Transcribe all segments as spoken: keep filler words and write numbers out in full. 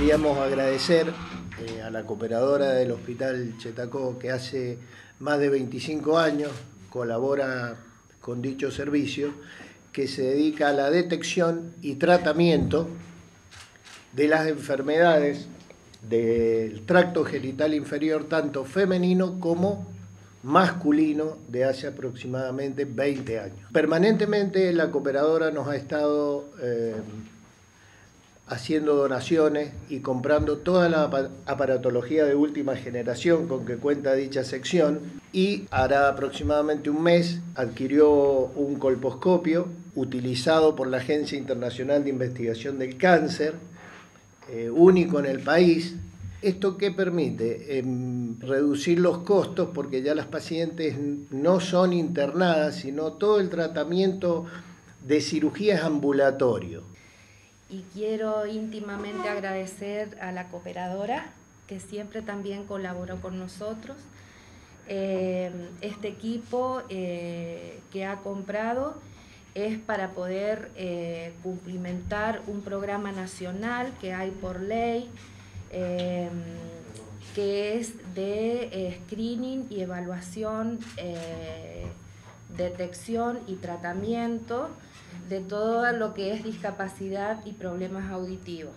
queríamos agradecer eh, a la cooperadora del Hospital Chetacó, que hace más de veinticinco años colabora con dicho servicio, que se dedica a la detección y tratamiento de las enfermedades del tracto genital inferior, tanto femenino como masculino, de hace aproximadamente veinte años. Permanentemente la cooperadora nos ha estado eh, haciendo donaciones y comprando toda la aparatología de última generación con que cuenta dicha sección, y hará aproximadamente un mes adquirió un colposcopio utilizado por la Agencia Internacional de Investigación del Cáncer, eh, único en el país. ¿Esto qué permite? Eh, reducir los costos, porque ya las pacientes no son internadas, sino todo el tratamiento de cirugía es ambulatorio. Y quiero íntimamente agradecer a la cooperadora, que siempre también colaboró con nosotros. Eh, este equipo eh, que ha comprado es para poder eh, cumplimentar un programa nacional que hay por ley, eh, que es de eh, screening y evaluación, eh, detección y tratamiento de todo lo que es discapacidad y problemas auditivos.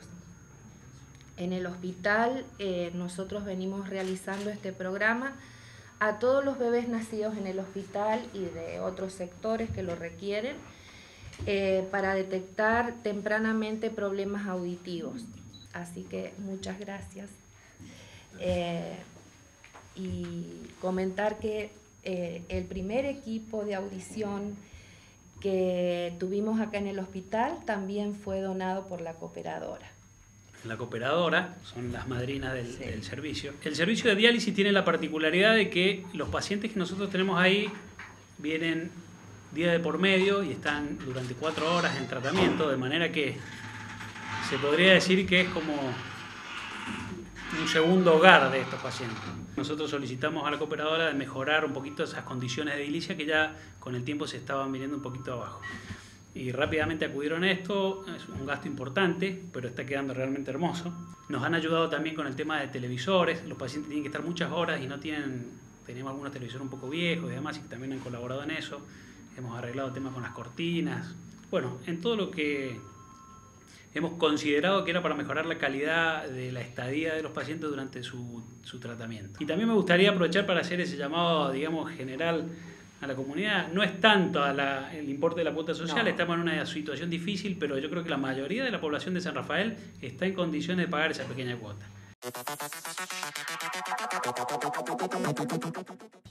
En el hospital eh, nosotros venimos realizando este programa a todos los bebés nacidos en el hospital y de otros sectores que lo requieren, eh, para detectar tempranamente problemas auditivos. Así que muchas gracias. Eh, y comentar que eh, el primer equipo de audición que tuvimos acá en el hospital también fue donado por la cooperadora. La cooperadora son las madrinas del, sí. del servicio. El servicio de diálisis tiene la particularidad de que los pacientes que nosotros tenemos ahí vienen día de por medio y están durante cuatro horas en tratamiento, de manera que se podría decir que es como un segundo hogar de estos pacientes. Nosotros solicitamos a la cooperadora de mejorar un poquito esas condiciones de edilicia que ya con el tiempo se estaban viniendo un poquito abajo. Y rápidamente acudieron a esto. Es un gasto importante, pero está quedando realmente hermoso. Nos han ayudado también con el tema de televisores. Los pacientes tienen que estar muchas horas y no tienen, teníamos algunos televisores un poco viejos y demás, y también han colaborado en eso. Hemos arreglado temas con las cortinas. Bueno, en todo lo que hemos considerado que era para mejorar la calidad de la estadía de los pacientes durante su, su tratamiento. Y también me gustaría aprovechar para hacer ese llamado, digamos, general a la comunidad. No es tanto a la, el importe de la cuota social, no. Estamos en una situación difícil, pero yo creo que la mayoría de la población de San Rafael está en condiciones de pagar esa pequeña cuota.